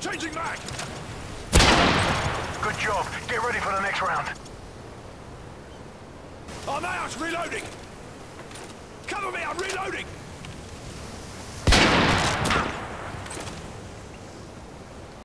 Changing mag! Good job. Get ready for the next round. I'm out! Reloading! Cover me, I'm reloading!